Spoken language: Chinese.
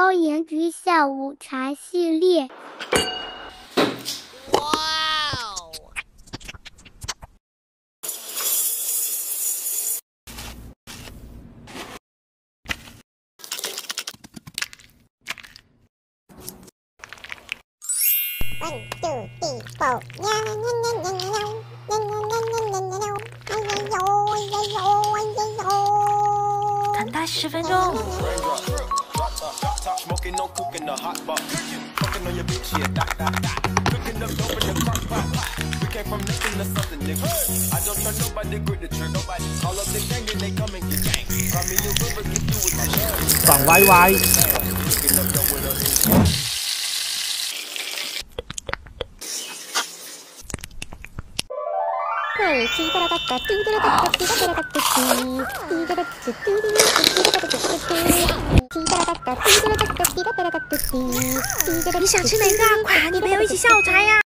高颜值下午茶系列。哇哦！ 等待10分钟。 爽歪歪。 你想吃哪个啊？快和你朋友一起下午茶呀！